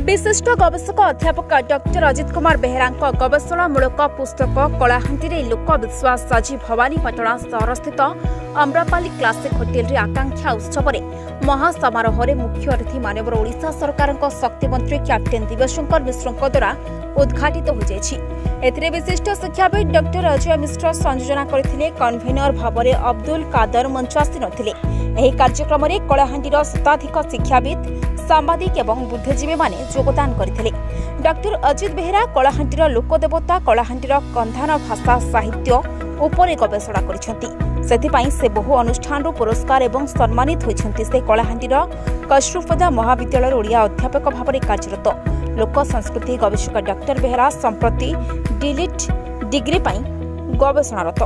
विशिष्ट गवेषक अध्यापक डॉक्टर अजित कुमार बेहेरा गवेषणामूलक पुस्तक कलाहांटी लोकविश्वास साजी भवानीपाटना सहर स्थित अम्रपाली क्लासिक होटेल रे आकांक्षा उत्सव में महासमारोह मुख्य अतिथि मानवर ओडिशा सरकार शक्ति मंत्री कैप्टेन दिव्यशंकर मिश्र द्वारा उद्घाटित हो जाए। विशिष्ट शिक्षाविद डॉक्टर अजय मिश्र संयोजना करथिले। कन्वेनर भाव में अब्दुल कादर मंच आसी नथिले। एही कार्यक्रम में कलाहांटीर शताधिक शिक्षाविद सांबादिक एवं बुद्धिजीवी माने योगदान करथिले। डॉक्टर अजित बेहेरा कलाहांटीर लोकदेवता कलाहांटीर कंधान भाषा साहित्य उपरे गवेषणा करिसेंती। सेथिपाई से बहु अनुष्ठान पुरस्कार एवं सम्मानित होइछंती। से कलाहांटीर कस्तूरबा महाविद्यालय ओडिया अध्यापक भाव में कार्यरत। लोक संस्कृति गवेषक डॉक्टर बेहेरा संप्रति डिलीट डिग्री पाई गवेषणारत।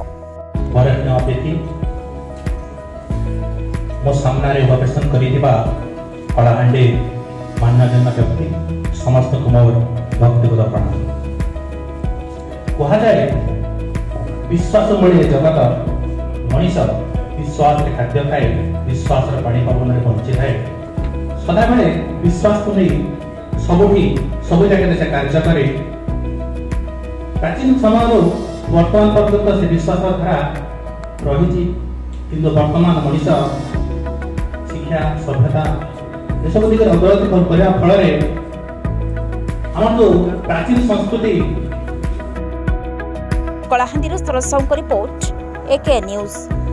मो सामने गवेषण करिदिबा कलाहांडी मान्यजन व्यक्ति समस्त कुमार भक्तिगत प्रणाम। कहा जाए विश्वास बड़े जगत मनीष विश्वास खाद्य खाए विश्वास पानी पवन में बंची थाए। सदाबले विश्वास को नहीं सबुठी सब जगह से कार्य करे। प्राचीन समय वर्तमान पर्यंत से विश्वास धारा रही किंतु वर्तमान मनीष शिक्षा सभ्यता ये सब दिगरे अग्रगति करबा फल आम जो प्राचीन संस्कृति कलाहांडी सरसाऊ रिपोर्ट AK न्यूज।